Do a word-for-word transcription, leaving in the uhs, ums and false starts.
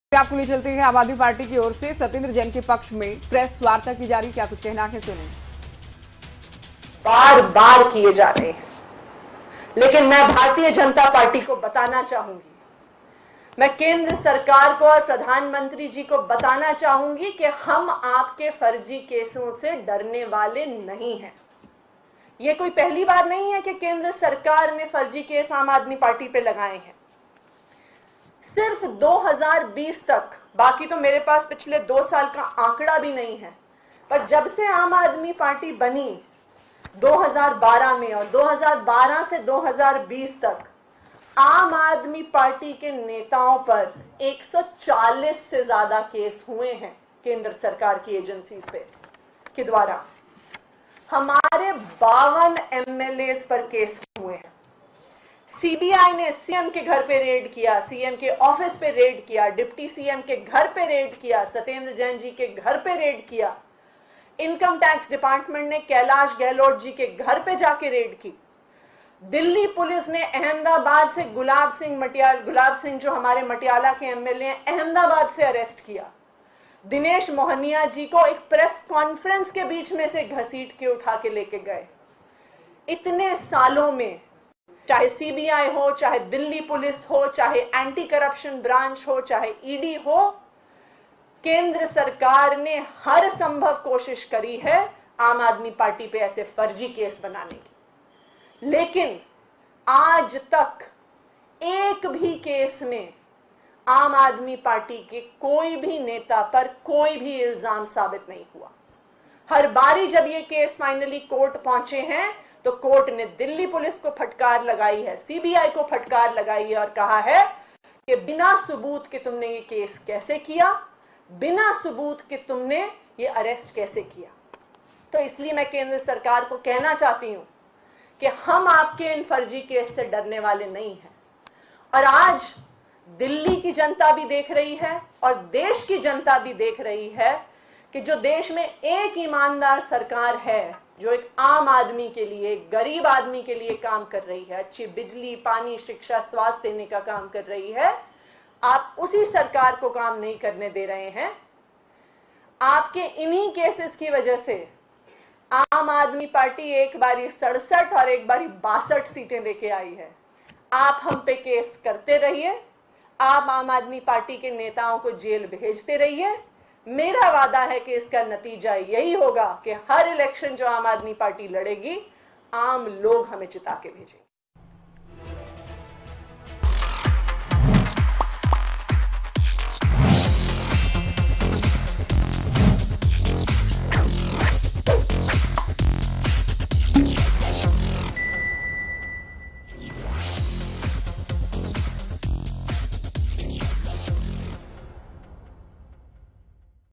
आपको ले चलते हैं आम आदमी पार्टी की ओर से सत्येंद्र जैन के पक्ष में प्रेस वार्ता की जा रही, क्या कुछ कहना है सुने। बार बार किए जा रहे हैं, लेकिन मैं भारतीय जनता पार्टी को बताना चाहूंगी, मैं केंद्र सरकार को और प्रधानमंत्री जी को बताना चाहूंगी कि हम आपके फर्जी केसों से डरने वाले नहीं हैं। यह कोई पहली बार नहीं है कि केंद्र सरकार ने फर्जी केस आम आदमी पार्टी पे लगाए हैं। सिर्फ दो हज़ार बीस तक, बाकी तो मेरे पास पिछले दो साल का आंकड़ा भी नहीं है, पर जब से आम आदमी पार्टी बनी दो हज़ार बारह में और दो हज़ार बारह से दो हज़ार बीस तक आम आदमी पार्टी के नेताओं पर एक सौ चालीस से ज्यादा केस हुए हैं केंद्र सरकार की एजेंसीज पे के द्वारा। हमारे बावन एमएलए पर केस हुए हैं। सीबीआई ने सीएम के घर पे रेड किया, सीएम के ऑफिस पे रेड किया, डिप्टी सीएम के घर पे रेड किया, सत्येंद्र जैन जी के घर पे रेड किया। इनकम टैक्स डिपार्टमेंट ने कैलाश गहलोत जी के घर पे जाके रेड की। दिल्ली पुलिस ने अहमदाबाद से गुलाब सिंह मटियाल गुलाब सिंह जो हमारे मटियाला के एमएलए हैं, अहमदाबाद से अरेस्ट किया। दिनेश मोहनिया जी को एक प्रेस कॉन्फ्रेंस के बीच में से घसीट के उठा के लेके गए। इतने सालों में चाहे सीबीआई हो, चाहे दिल्ली पुलिस हो, चाहे एंटी करप्शन ब्रांच हो, चाहे ईडी हो, केंद्र सरकार ने हर संभव कोशिश करी है आम आदमी पार्टी पे ऐसे फर्जी केस बनाने की, लेकिन आज तक एक भी केस में आम आदमी पार्टी के कोई भी नेता पर कोई भी इल्जाम साबित नहीं हुआ। हर बारी जब ये केस फाइनली कोर्ट पहुंचे हैं तो कोर्ट ने दिल्ली पुलिस को फटकार लगाई है, सीबीआई को फटकार लगाई है और कहा है कि बिना सबूत के तुमने ये केस कैसे किया, बिना सबूत के तुमने ये अरेस्ट कैसे किया। तो इसलिए मैं केंद्र सरकार को कहना चाहती हूं कि हम आपके इन फर्जी केस से डरने वाले नहीं हैं। और आज दिल्ली की जनता भी देख रही है और देश की जनता भी देख रही है कि जो देश में एक ईमानदार सरकार है, जो एक आम आदमी के लिए, गरीब आदमी के लिए काम कर रही है, अच्छी बिजली, पानी, शिक्षा, स्वास्थ्य देने का काम कर रही है, आप उसी सरकार को काम नहीं करने दे रहे हैं। आपके इन्हीं केसेस की वजह से आम आदमी पार्टी एक बारी सड़सठ और एक बारी बासठ सीटें लेके आई है। आप हम पे केस करते रहिए, आप आम आदमी पार्टी के नेताओं को जेल भेजते रहिए। मेरा वादा है कि इसका नतीजा यही होगा कि हर इलेक्शन जो आम आदमी पार्टी लड़ेगी, आम लोग हमें जिता के भेजेंगे।